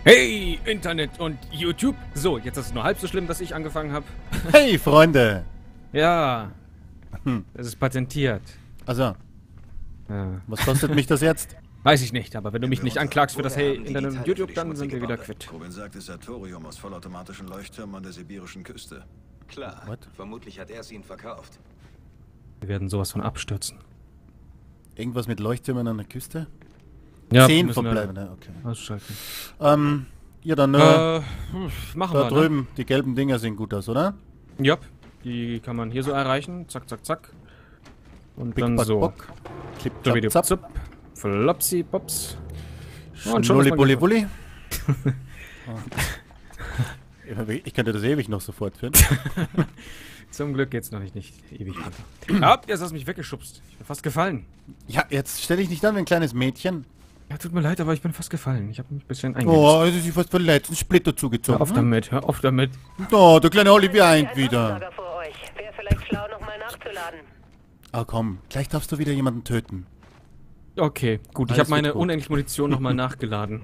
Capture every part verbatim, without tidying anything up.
Hey, Internet und YouTube. So, jetzt ist es nur halb so schlimm, dass ich angefangen habe. Hey, Freunde! Ja, Hm. es ist patentiert. Also, Ja. was kostet mich das jetzt? Weiß ich nicht, aber wenn du mich nicht anklagst für das Hey, Internet und YouTube, dann sind wir wieder quitt. Kobin sagt, es sei Thorium aus vollautomatischen Leuchttürmen an der sibirischen Küste. Klar, What? vermutlich hat er es ihnen verkauft. Wir werden sowas von abstürzen. Irgendwas mit Leuchttürmen an der Küste? Ja, Zehn müssen wir verbleibende, okay. ausschalten. Ähm, ja, dann, äh, Äh, hm, machen da wir, drüben, die gelben Dinger sehen gut aus, oder? ne? Ja, die kann man hier so erreichen. Zack, zack, zack. Und Big dann Buck so. Bock. Clip, So wie klap, die zapp. Zup. Flopsi, pops. Und schon Schnulli, ist man bulli, gefunden. bulli. Oh. Ich könnte das ewig noch so fortführen. Zum Glück geht's noch nicht, nicht ewig weiter. Ah, jetzt hast du mich weggeschubst. Ich bin fast gefallen. Ja, jetzt stelle ich dich dann wie ein kleines Mädchen. Ja, tut mir leid, aber ich bin fast gefallen. Ich habe mich ein bisschen eingemischt. Oh, es ist sich fast verletzt, ein Splitter Hör zugezogen. auf damit, hör auf damit. Oh, der kleine Olli weint wieder. Ein vor euch. Wäre vielleicht schlau, nochmal nachzuladen. Ah, komm, gleich darfst du wieder jemanden töten. Okay, gut. Ich Alles habe meine wird gut. unendliche Munition nochmal nachgeladen.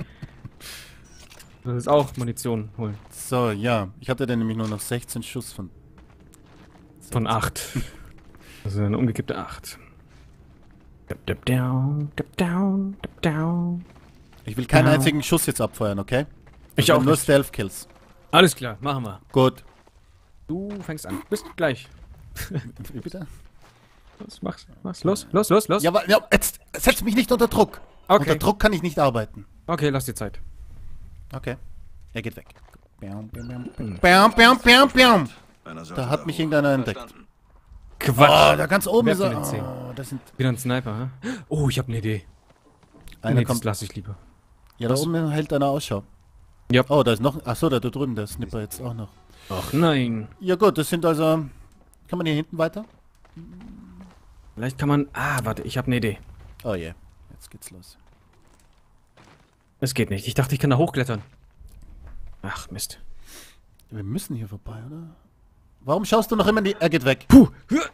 Das ist auch Munition holen. So, ja, ich hatte dann nämlich nur noch sechzehn Schuss von... Von acht. Also eine umgekippte acht. Dip, dip, down, dip, down, dip, down. Ich will keinen Ja. einzigen Schuss jetzt abfeuern, okay? Ich will auch nur nicht. Stealth-Kills. Alles klar, machen wir. Gut. Du fängst an. Bis gleich. Wie bitte? Los, mach's, mach's. Los, los, los, los. Ja, aber ja, jetzt setz mich nicht unter Druck. Okay. Unter Druck kann ich nicht arbeiten. Okay, lass dir Zeit. Okay. Er geht weg. Bam, bam, bam, Hm. bam, bam, bam, bam. Einer sollte Da hat mich hoch. irgendeiner entdeckt. Verstanden. Quatsch. Oh, da ganz oben Wer ist von er. den zehn? Oh, das sind... Wieder ein Sniper, hä? Oh, ich habe eine Idee. Einer nee, das kommt... lass ich lieber. Ja, da Was? oben hält einer Ausschau. Ja. Oh, da ist noch... Achso, da, da drüben, der Snipper jetzt auch noch. Ach nein. Ja gut, das sind also... Kann man hier hinten weiter? Vielleicht kann man... Ah, warte, ich habe eine Idee. Oh je. Jetzt geht's los. Es geht nicht. Ich dachte, ich kann da hochklettern. Ach, Mist. Wir müssen hier vorbei, oder? Warum schaust du noch immer in die... Er geht weg. Puh.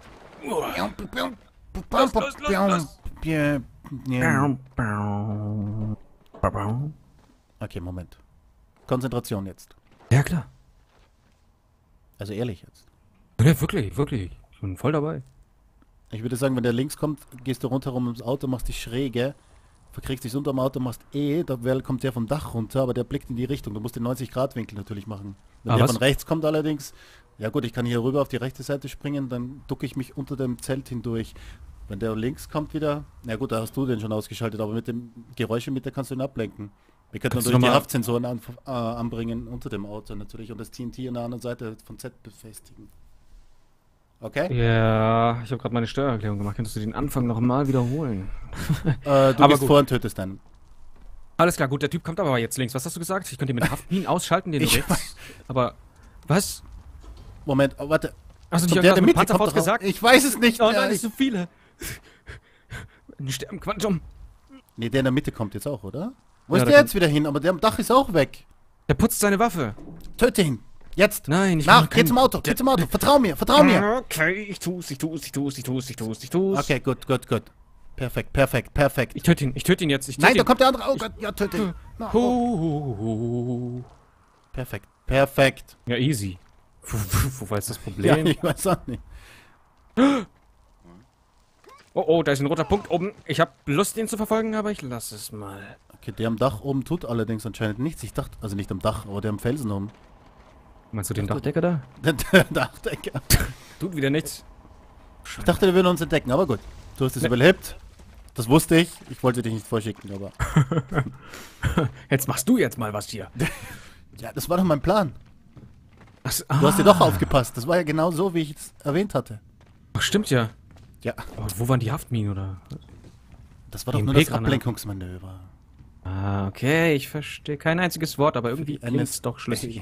Los, los, los, los. Okay, Moment. Konzentration jetzt. Ja, klar. Also ehrlich jetzt. Ja, wirklich, wirklich. Ich bin voll dabei. Ich würde sagen, wenn der links kommt, gehst du rundherum ums Auto, machst die Schräge, verkriegst dich unterm Auto, machst E, da wär- kommt der vom Dach runter, aber der blickt in die Richtung. Du musst den neunzig Grad Winkel natürlich machen. Wenn Ah, der was? von rechts kommt allerdings, ja gut, ich kann hier rüber auf die rechte Seite springen, dann ducke ich mich unter dem Zelt hindurch. Wenn der links kommt wieder, na gut, da hast du den schon ausgeschaltet, aber mit dem Geräuschemitter kannst du ihn ablenken. Wir könnten Kannst du natürlich die noch mal- Haftsensoren an, äh, anbringen unter dem Auto natürlich und das T N T an der anderen Seite von Z befestigen. Okay? Ja, ich habe gerade meine Steuererklärung gemacht. Könntest du den Anfang nochmal wiederholen? Äh, du Aber gehst gut. vor und tötest dann. Alles klar, gut, der Typ kommt aber jetzt links. Was hast du gesagt? Ich könnte ihn mit Haftminen ausschalten, den du Ich rechts. Aber, was? Moment, oh, warte. Hast du Kommt nicht der, irgendwas der mit Mitte kommt Panzerfaust doch auch- gesagt? Ich weiß es nicht. Oh äh, nein, ich, ist so viele. Ein Sternquantum. nee, der in der Mitte kommt jetzt auch, oder? Wo Ja, ist der der jetzt wieder hin? Aber der am Dach ist auch weg. Der putzt seine Waffe. Töte ihn. Jetzt. Nein, ich Nach, will geh kein- zum Auto, geh zum Auto. Vertrau mir, vertrau mir. Okay, ich tu's, ich tu's, ich tu's, ich tu's, ich tu's, ich tu's. Okay, gut, gut, gut. Perfekt, perfekt, perfekt. Ich töte ihn, ich töte ihn jetzt. Ich töte Nein, da ihn. kommt der andere. Oh Gott, ja, töte ihn. Na, oh. Hu. Perfekt, perfekt. Ja, easy. Wo, wo, wo war jetzt das Ja, Problem? ich weiß auch nicht. Oh, oh, da ist ein roter Punkt oben. Ich habe Lust, ihn zu verfolgen, aber ich lasse es mal. Okay, der am Dach oben tut allerdings anscheinend nichts. Ich dachte, also nicht am Dach, aber der am Felsen oben. Meinst du den Dachdecker da? Der, der Dachdecker. Tut wieder nichts. Ich dachte, der würde uns entdecken, aber gut. Du hast es Ne. überlebt. Das wusste ich. Ich wollte dich nicht vorschicken, aber... Jetzt machst du jetzt mal was hier. Ja, das war doch mein Plan. Ach, Du hast dir doch aufgepasst. Das war ja genau so, wie ich es erwähnt hatte. Ach, stimmt ja. Ja, Aber wo waren die Haftminen, oder? das war doch Die nur das P-Granate. Ablenkungsmanöver. Ah, okay, ich verstehe kein einziges Wort, aber irgendwie die klingt's N S doch schlüssig.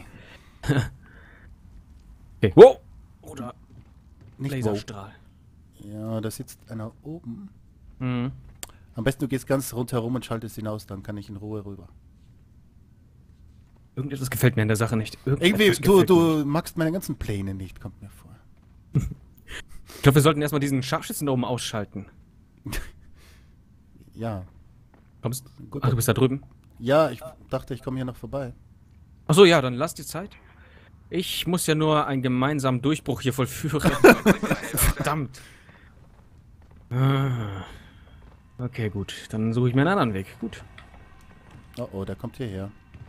Okay. Wow! Oder Nicht wo. Laserstrahl. Ja, da sitzt einer oben. Mhm. Am besten du gehst ganz rundherum und schaltest ihn aus, dann kann ich in Ruhe rüber. Irgendetwas gefällt mir in der Sache nicht. Irgendwie, Irgendetwas du, gefällt mir. du magst meine ganzen Pläne nicht, kommt mir vor. Ich glaube, wir sollten erstmal diesen Scharfschützen da oben ausschalten. Ja, Kommst Gut. Ach, du bist da drüben? Ja, ich dachte, ich komme hier noch vorbei. Achso, ja, dann lass die Zeit. Ich muss ja nur einen gemeinsamen Durchbruch hier vollführen. Verdammt. Ah. Okay, gut. Dann suche ich mir einen anderen Weg. Gut. Oh, oh, der kommt hierher.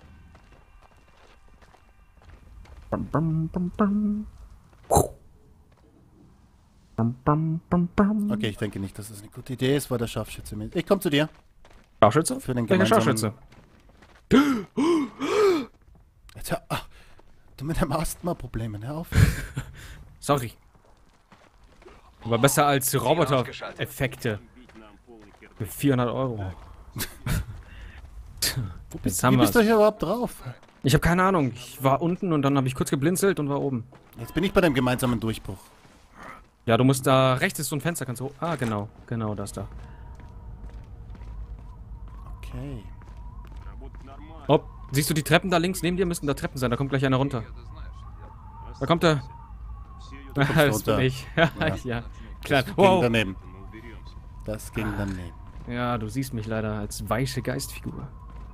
Bum, bum, bum, bum. Bum, bum, bum, bum. Okay, ich denke nicht, dass das eine gute Idee ist, weil der Scharfschütze mit. Ich komme zu dir. Scharfschütze? Für den Welcher gemeinsamen- Scharfschütze? Jetzt hör, ah, du mit deinem Asthma-Problemen, hör auf. Sorry. Aber besser als Roboter-Effekte. Für vierhundert Euro. Wo bist, Jetzt haben wie bist du wir's. hier überhaupt drauf? Ich habe keine Ahnung. Ich war unten und dann habe ich kurz geblinzelt und war oben. Jetzt bin ich bei deinem gemeinsamen Durchbruch. Ja, du musst da, rechts ist so ein Fenster, kannst du hoch. Ah, genau, genau, das da. Okay. Oh, siehst du die Treppen da links? Neben dir müssten da Treppen sein, da kommt gleich einer runter. Da kommt er. Das runter. bin ich. Ja, Ja. ja. Klar. Ging Wow. daneben. Das ging daneben. Ja, du siehst mich leider als weiche Geistfigur.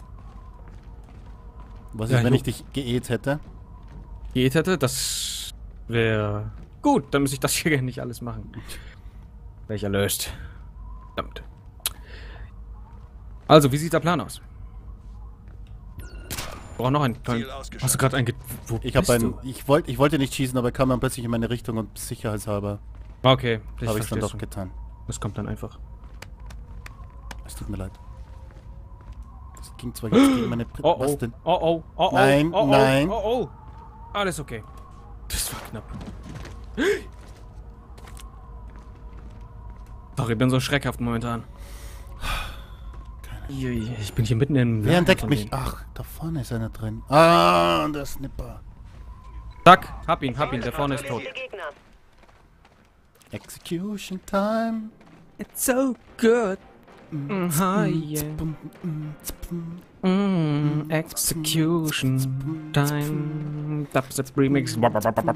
Was Ja, ist, wenn jo. ich dich geäht hätte? Geht hätte, das wäre gut. Dann muss ich das hier nicht alles machen. Wäre ich erlöst. Verdammt. Also, wie sieht der Plan aus? Ich brauche noch einen tollen. Ziel ausgeschaltet. Hast du gerade einen. Ge Wo Ich habe bist einen. du? Ich wollte, ich wollte nicht schießen, aber er kam dann plötzlich in meine Richtung und sicherheitshalber Okay, ich habe ich es dann verstehe doch schon. getan. Das kommt dann einfach. Es tut mir leid. Das ging zwar jetzt gegen meine. Pri Oh oh. Was denn? Oh oh. Oh oh. Nein, oh, oh, nein. Oh oh. Alles okay. Das war knapp. Sorry, ich bin so schreckhaft momentan. Ui, ich bin hier mitten im Wer Lager entdeckt von mich? denen. Ach, da vorne ist einer drin. Ah, und der Snipper. Zack, hab ihn, hab ihn, der vorne ist tot. Viele Gegner. Execution time. It's so good. Mm, hi, yeah. Mm, execution time. Dubstep Remix. I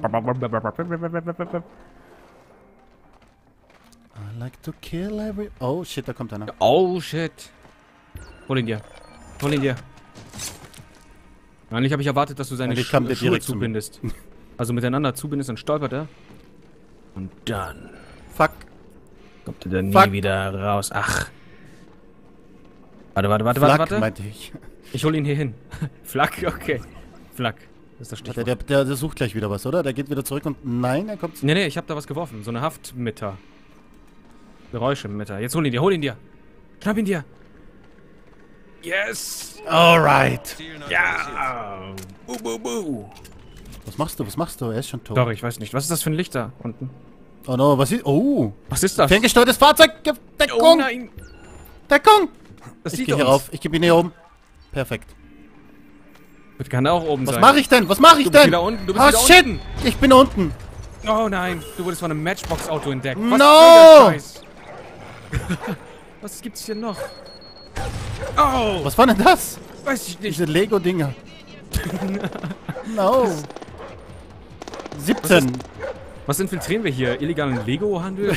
like to kill every... Oh shit, da kommt einer. Oh shit. Hol ihn dir. Hol ihn dir. Eigentlich habe ich erwartet, dass du seine Und ich Schu kam dir Schuhe direkt zu mir. zubindest. Also miteinander zubindest, dann stolpert er. Und dann Fuck. kommt er dann nie Fuck. wieder raus. Ach. Warte, warte, warte, Flak, warte, warte. meinte ich. Ich hol ihn hier hin. Flak, okay. Flak. Das ist das Der, Stichwort. der, der, der sucht gleich wieder was, oder? Der geht wieder zurück und... Nein, er kommt... Nee, nee, ich hab da was geworfen. So eine Haftmitter. Geräuschemitter. Jetzt hol ihn dir, hol ihn dir. Schnapp ihn dir. Yes. Alright. Ziel neutralisiert. Ja. Bu, bu, bu. Was machst du? Was machst du? Er ist schon tot. Doch, ich weiß nicht. Was ist das für ein Licht da unten? Oh no, was ist... Oh. Was ist das? Ferngesteuertes Fahrzeug. Ge- Deckung. Oh nein. Deckung. Das Ich sieht gehe hier uns. rauf. Ich gebe ihn hier oben. Perfekt. Das kann auch oben Was sein. mache ich denn? Was mache ich Du bist denn? wieder unten, du bist oh wieder shit. unten. Ich bin unten. Oh nein. Du wurdest von einem Matchbox-Auto entdeckt. No. Was soll der Scheiß? Was gibt's hier noch? Oh. Was war denn das? Weiß ich nicht. Diese Lego-Dinger. No. siebzehn. Was infiltrieren wir hier? Illegalen Lego-Handel?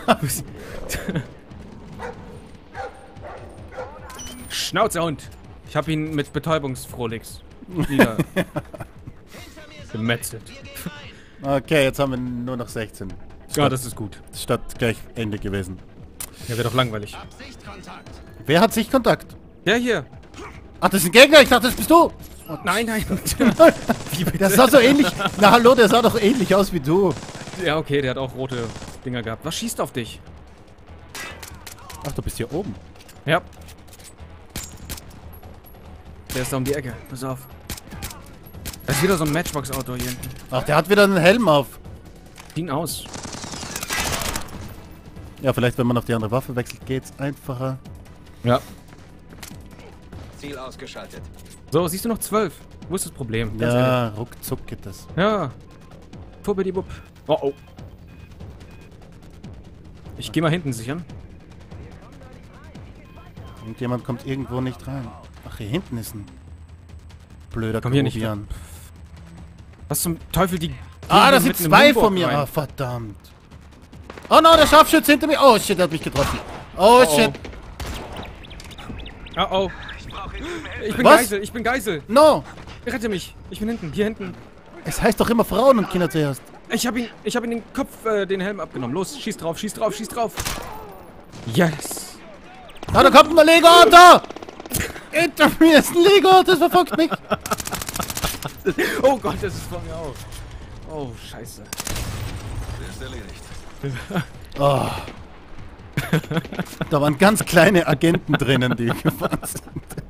Schnauzerhund! Ich hab ihn mit Betäubungsfrohlix wieder gemetzelt. Okay, jetzt haben wir nur noch sechzehn. Ja, das ist gut. Statt gleich Ende gewesen. Ja, wäre doch langweilig. Wer hat Sichtkontakt? Der hier! Ach, das ist ein Gegner. Ich dachte, das bist du. Nein, nein! Wie bitte? Der sah so ähnlich... Na hallo, der sah doch ähnlich aus wie du. Ja, okay, der hat auch rote Dinger gehabt. Was schießt auf dich? Ach, du bist hier oben. Ja. Der ist da um die Ecke. Pass auf. Da ist wieder so ein Matchbox-Auto hier hinten. Ach, der hat wieder einen Helm auf. Sieh ihn aus. Ja, vielleicht, wenn man auf die andere Waffe wechselt, geht's einfacher. Ja. Ziel ausgeschaltet. So, siehst du noch zwölf? Wo ist das Problem? Ganz Ja, ruckzuck geht das. ehrlich. Ja. Tubbidi-bub. Oh, oh. Ich geh mal hinten sichern. Und jemand kommt irgendwo nicht rein. Ach, hier hinten ist ein blöder Komm hier nicht Grobian. Was zum Teufel, die... Ah, da gehen sind mitten im zwei Limburg von mir. rein. Ah, verdammt. Oh no, der Scharfschütze hinter mir. Oh shit, der hat mich getroffen. Oh, Oh, shit. Oh, oh. Ich bin Was? Geisel, ich bin Geisel. No! Rette mich. Ich bin hinten, hier hinten. Es heißt doch immer Frauen und Kinder zuerst. Ich hab ihn, ich hab ihn den Kopf, äh, den Helm abgenommen. Los, schieß drauf, schieß drauf, schieß drauf. Yes. Ah, da kommt ein Lego-Auto! Hinter mir ist ein Lego-Auto, das verfolgt mich. Oh Gott, das ist vor mir auch. Oh, scheiße. Der ist erledigt. Oh. Da waren ganz kleine Agenten drinnen, die gefahren sind.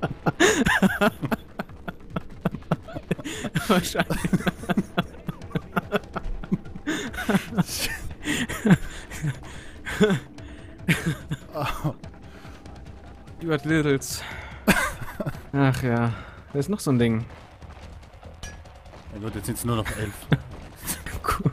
Wahrscheinlich. Oh. Stuart Littles. Ach ja, da ist noch so ein Ding. Na gut, jetzt sind es nur noch elf. Cool.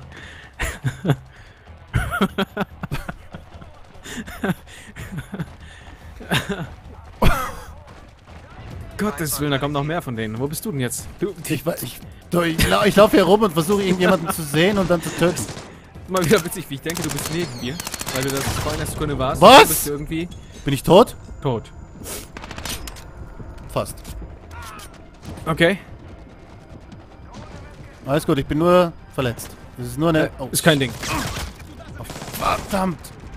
Gottes Willen, da kommen noch mehr von denen. Wo bist du denn jetzt? Du, Ich, wa- ich, du, ich, lau- ich laufe hier rum und versuche irgendjemanden zu sehen und dann zu töten. mal wieder witzig, wie ich denke, du bist neben mir. Weil du das vorhin in der Sekunde warst. Was? Du bist irgendwie Bin ich tot? tot. Fast. Okay. Alles gut, ich bin nur verletzt. Das ist nur eine... Äh, Oh, ist kein Ding. verdammt!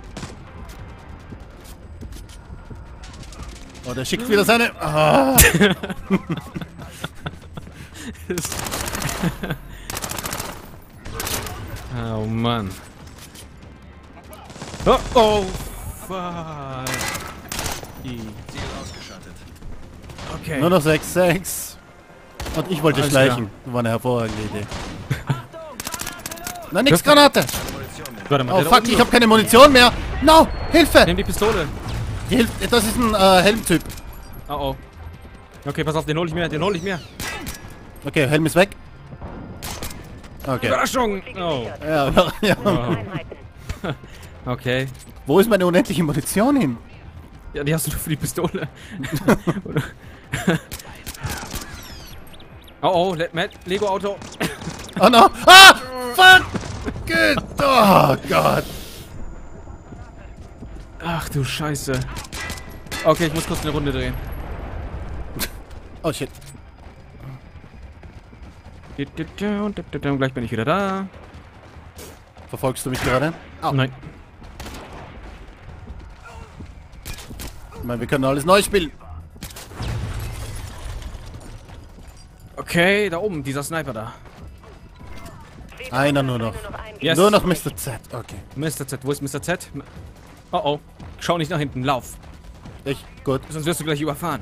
Oh, der schickt wieder seine... Ah. Oh Mann. Oh, oh fuck. Ziel ausgeschaltet. Okay. Nur noch sechs, sechs. Und ich wollte Alles schleichen. Das war eine hervorragende Idee. Na, nix, Granate! Munition mehr. Warte mal, Oh der da fuck, unten ich noch- hab keine Munition mehr! No! Hilfe! Nimm die Pistole. Die Hilf das ist ein äh, Helmtyp. Oh oh. Okay, pass auf, den hol ich mir, den hol ich mir. Okay, Helm ist weg. Okay. Überraschung! Oh. Ja, ja. Oh. Einheiten. Okay. Wo ist meine unendliche Munition hin? Ja, die hast du nur für die Pistole. oh oh, Le Matt, Lego-Auto. Oh no! Ah! Fuck! Good. Oh Gott! Ach du Scheiße. Okay, ich muss kurz eine Runde drehen. Oh shit. Gleich bin ich wieder da. Verfolgst du mich gerade? Oh nein. Ich meine, wir können alles neu spielen. Okay, da oben, dieser Sniper da. Einer nur noch. ein Yes. Nur noch Mister Z. Okay. Mister Z, wo ist Mister Z? Oh oh. Schau nicht nach hinten, lauf. Ich, gut. Sonst wirst du gleich überfahren.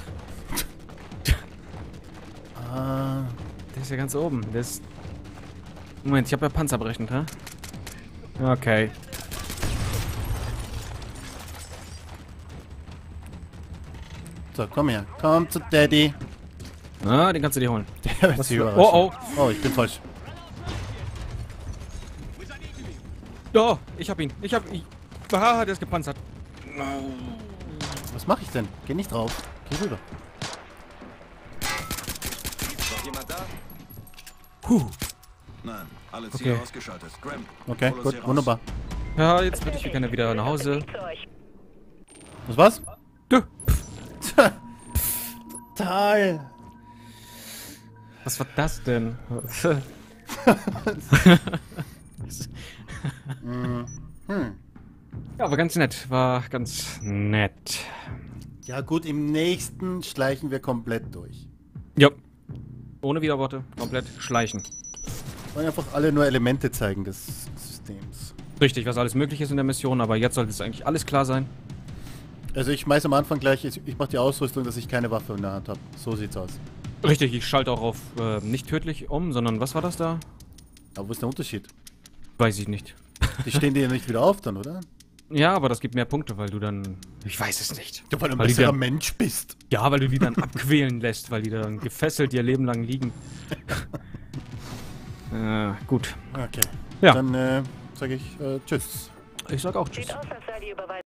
Ah, Der ist ja ganz oben. Der ist... Moment, ich habe ja panzerbrechend, hä? Okay. so, komm her. Komm zu Daddy. Ah, den kannst du dir holen. Der wird Was sich für- überraschen. Oh, Oh, ich bin falsch. Oh, ich hab ihn. Ich hab ihn. Ah, der ist gepanzert. Was mache ich denn? Geh nicht drauf. Geh rüber. Noch jemand da? Puh. Nein, alle Ziele Okay. ausgeschaltet. Graham, Okay, hol uns gut, hier raus. wunderbar. Ja, jetzt würde ich gerne wieder nach Hause. Zu euch. Was war's? Dö. Total. Was war das denn? Hm. Ja, aber ganz nett. War ganz nett. Ja gut, im nächsten schleichen wir komplett durch. Ja. Ohne Widerworte. Komplett schleichen. Wollen einfach alle nur Elemente zeigen des Systems. Richtig, was alles möglich ist in der Mission, aber jetzt sollte es eigentlich alles klar sein. Also ich schmeiß am Anfang gleich, ich, ich mache die Ausrüstung, dass ich keine Waffe in der Hand habe. So sieht's aus. Richtig, ich schalte auch auf äh, nicht tödlich um, sondern was war das da? Aber wo ist der Unterschied? Weiß ich nicht. Die stehen dir ja nicht wieder auf dann, oder? Ja, aber das gibt mehr Punkte, weil du dann... Ich weiß es nicht. Ja, weil du ein Weil die besserer dann- Mensch bist. Ja, weil du die dann abquälen lässt, weil die dann gefesselt ihr Leben lang liegen. äh, gut. Okay. Ja. Dann äh, sage ich äh, tschüss. Ich sag auch tschüss. Sieht aus, als sei die Überweisung